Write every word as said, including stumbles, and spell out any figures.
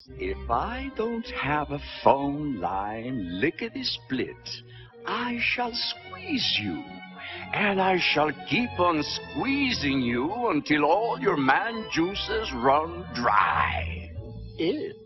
If I don't have a phone line lickety-split, I shall squeeze you. And I shall keep on squeezing you until all your man juices run dry. Ew.